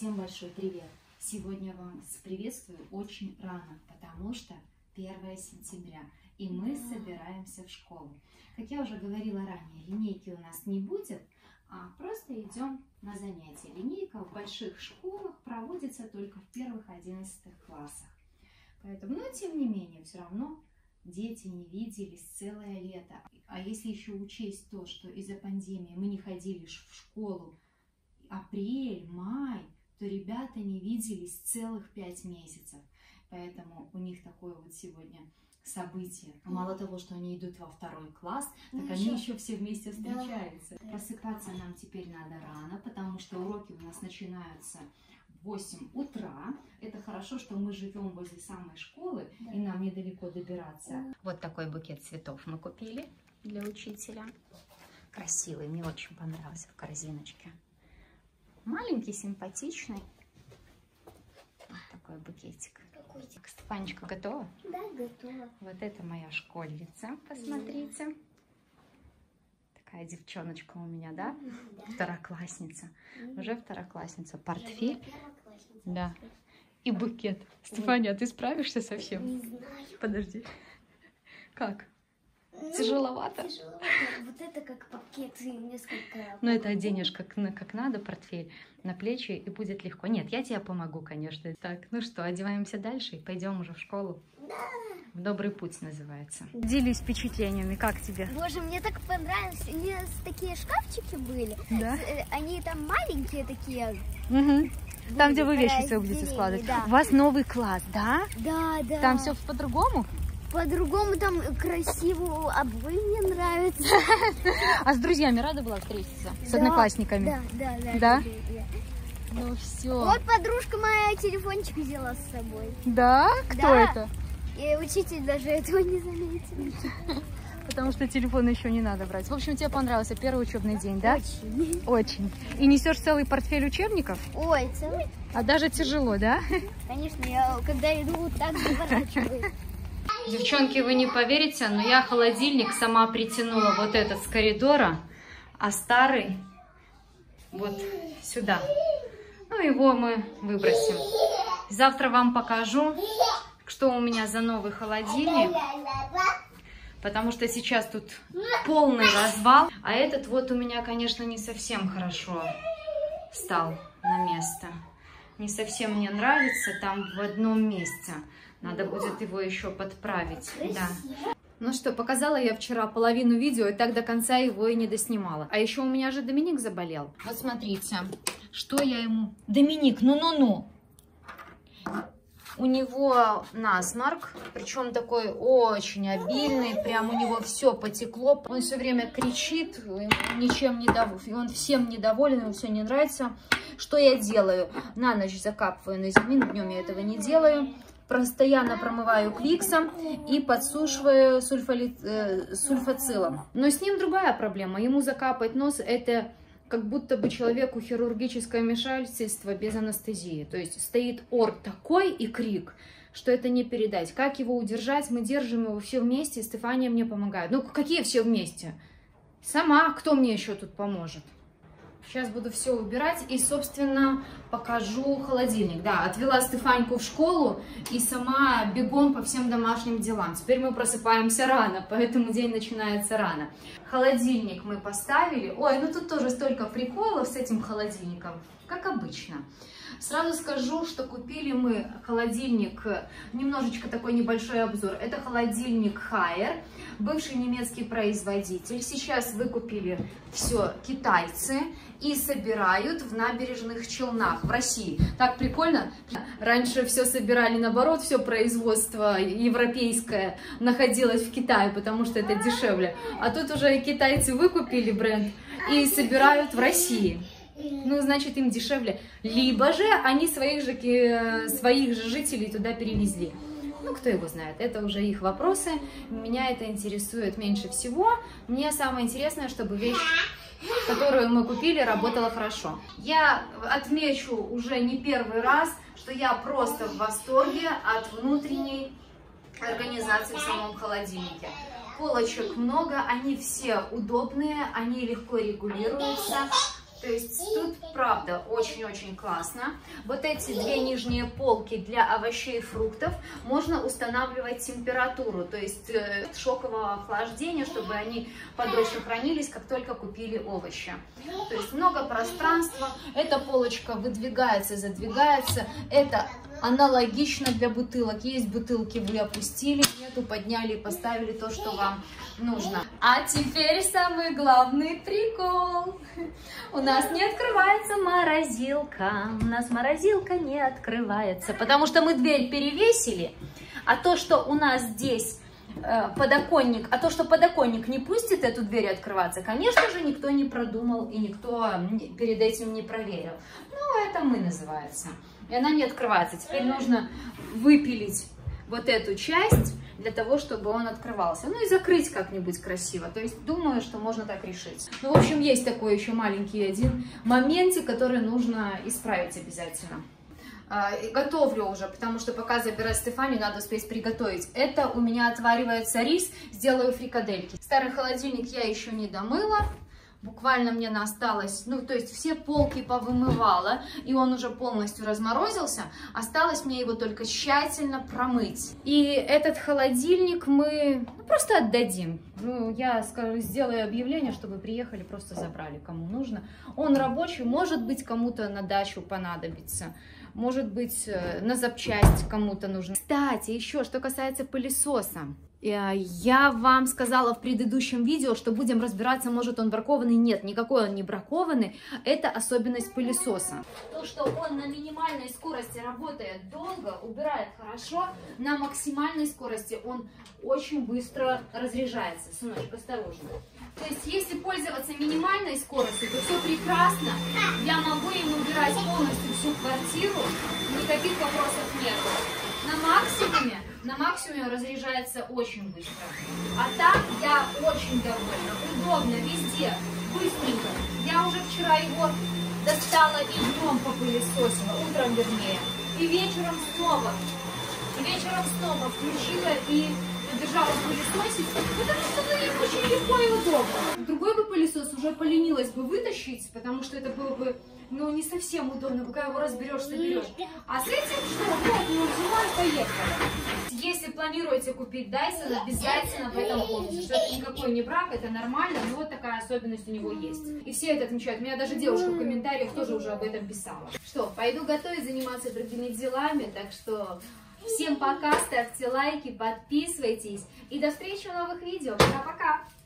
Всем большой привет! Сегодня вас приветствую очень рано, потому что 1 сентября, и мы собираемся в школу. Как я уже говорила ранее, линейки у нас не будет, а просто идем на занятия. Линейка в больших школах проводится только в первых 11 классах. Поэтому, но тем не менее, все равно дети не виделись целое лето. А если еще учесть то, что из-за пандемии мы не ходили в школу апрель, май, то ребята не виделись целых 5 месяцев. Поэтому у них такое вот сегодня событие. Мало того, что они идут во 2 класс, так они еще все вместе встречаются. Да. Просыпаться нам теперь надо рано, потому что уроки у нас начинаются в 8 утра. Это хорошо, что мы живем возле самой школы, да, и нам недалеко добираться. Вот такой букет цветов мы купили для учителя. Красивый, мне очень понравился в корзиночке. Маленький, симпатичный. Вот такой букетик. Стефанечка готова? Да, готова. Вот это моя школьница, посмотрите. Да. Такая девчоночка у меня, да? Да. Второклассница. Уже второклассница. Портфель. Да. И букет. Стефания, ты справишься совсем? Не знаю. Подожди. Как? Тяжеловато? Тяжеловато. Вот это как пакет и несколько... Но это оденешь как надо, портфель, на плечи, и будет легко. Нет, я тебе помогу, конечно. Так, ну что, одеваемся дальше и пойдем уже в школу? Да. В добрый путь называется. Делись впечатлениями, как тебе? Боже, мне так понравилось. У нас такие шкафчики были. Да? Они там маленькие такие. Угу. Там, где вы вещи свои будете складывать. Да. У вас новый класс, да? Да, да. Там все по-другому? По-другому там красиво, обои мне нравятся. А с друзьями рада была встретиться? С одноклассниками? Да? Ну все. Вот подружка моя телефончик взяла с собой. Да? Кто это? И учитель даже этого не заметил. Потому что телефон еще не надо брать. В общем, тебе понравился первый учебный день, да? Очень. Очень. И несешь целый портфель учебников? Ой, целый. А даже тяжело, да? Конечно, я когда иду, вот так заворачиваю. Девчонки, вы не поверите, но я холодильник сама притянула вот этот с коридора, а старый вот сюда. Ну, его мы выбросим. Завтра вам покажу, что у меня за новый холодильник, потому что сейчас тут полный развал. А этот вот у меня, конечно, не совсем хорошо стал на место. Не совсем мне нравится там в одном месте. Надо будет его еще подправить. Да. Ну что, показала я вчера половину видео, и так до конца его и не доснимала. А еще у меня же Доминик заболел. Вот смотрите, что я ему... Доминик, ну-ну-ну! У него насморк, причем такой очень обильный, прям у него все потекло. Он все время кричит, ничем не доволен, он всем недоволен, ему все не нравится. Что я делаю? На ночь закапываю на зимин, днем я этого не делаю. Постоянно промываю кликсом и подсушиваю сульфацилом. Но с ним другая проблема. Ему закапать нос — это как будто бы человеку хирургическое вмешательство без анестезии. То есть стоит ор такой и крик, что это не передать. Как его удержать? Мы держим его все вместе, Стефания мне помогает. Ну, какие все вместе? Сама, кто мне еще тут поможет? Сейчас буду все убирать и, собственно, покажу холодильник. Да, отвела Стефаньку в школу и сама бегом по всем домашним делам. Теперь мы просыпаемся рано, поэтому день начинается рано. Холодильник мы поставили. Ой, ну тут тоже столько приколов с этим холодильником, как обычно. Сразу скажу, что купили мы холодильник, немножечко такой небольшой обзор. Это холодильник Haier, бывший немецкий производитель. Сейчас выкупили все китайцы и собирают в Набережных Челнах в России. Так прикольно. Раньше все собирали наоборот, все производство европейское находилось в Китае, потому что это дешевле. А тут уже китайцы выкупили бренд и собирают в России. Ну, значит, им дешевле. Либо же они своих же жителей туда перевезли. Ну, кто его знает, это уже их вопросы. Меня это интересует меньше всего. Мне самое интересное, чтобы вещь, которую мы купили, работала хорошо. Я отмечу уже не первый раз, что я просто в восторге от внутренней организации в самом холодильнике. Полочек много, они все удобные, они легко регулируются. То есть тут, правда, очень-очень классно. Вот эти две нижние полки для овощей и фруктов можно устанавливать температуру, то есть шокового охлаждения, чтобы они подольше хранились, как только купили овощи. То есть много пространства. Эта полочка выдвигается, задвигается. Это аналогично для бутылок. Есть бутылки, вы опустили, нету, подняли и поставили то, что вам нужно. А теперь самый главный прикол. У нас не открывается морозилка. У нас морозилка не открывается, потому что мы дверь перевесили, а то, что у нас здесь подоконник, а то, что подоконник не пустит эту дверь открываться, конечно же, никто не продумал и никто перед этим не проверил. Ну, это мы называется. И она не открывается. Теперь нужно выпилить вот эту часть для того, чтобы он открывался. Ну и закрыть как-нибудь красиво. То есть думаю, что можно так решить. Ну, в общем, есть такой еще маленький один моментик, который нужно исправить обязательно. Готовлю уже, потому что пока забирать Стефанию, надо успеть приготовить. Это у меня отваривается рис, сделаю фрикадельки. Старый холодильник я еще не домыла. Буквально мне осталось, ну, то есть все полки повымывала, и он уже полностью разморозился. Осталось мне его только тщательно промыть. И этот холодильник мы просто отдадим. Ну, я сделаю объявление, чтобы приехали, просто забрали, кому нужно. Он рабочий, может быть, кому-то на дачу понадобится. Может быть, на запчасть кому-то нужно. Кстати, еще, что касается пылесоса. Я вам сказала в предыдущем видео, что будем разбираться, может он бракованный. Нет, никакой он не бракованный. Это особенность пылесоса. То, что он на минимальной скорости работает долго, убирает хорошо, на максимальной скорости он очень быстро разряжается. Сыночек, осторожно. То есть, если пользоваться минимальной скоростью, то все прекрасно. Я могу им убирать полностью всю квартиру, никаких вопросов нет. На максимуме разряжается очень быстро. А так я очень довольна. Удобно, везде, быстренько. Я уже вчера его достала и днем попылесосила, утром вернее. И вечером снова включила и держала пылесосить, потому что ну, очень легко и удобно. Другой бы пылесос уже поленилась бы вытащить, потому что это было бы ну, не совсем удобно, пока его разберешь, соберешь. А с этим что? Вот, ну, взяла и поехала. Если планируете купить Dyson, обязательно в этом помните, что это никакой не брак, это нормально, но вот такая особенность у него есть. И все это отмечают. Меня даже девушка в комментариях тоже уже об этом писала. Что, пойду готовить, заниматься другими делами, так что всем пока, ставьте лайки, подписывайтесь и до встречи в новых видео. Пока-пока!